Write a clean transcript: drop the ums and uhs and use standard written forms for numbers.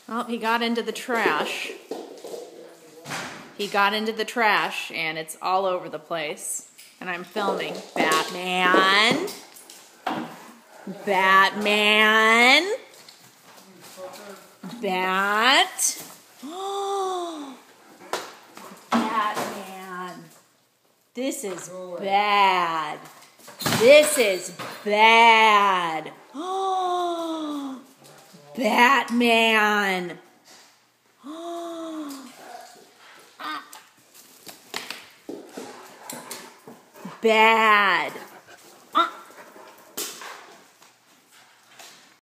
Oh, he got into the trash. He got into the trash, and it's all over the place. And I'm filming. Batman. Batman. Bat. Oh, Batman. This is bad. This is bad. Oh, Batman. Oh. Bad.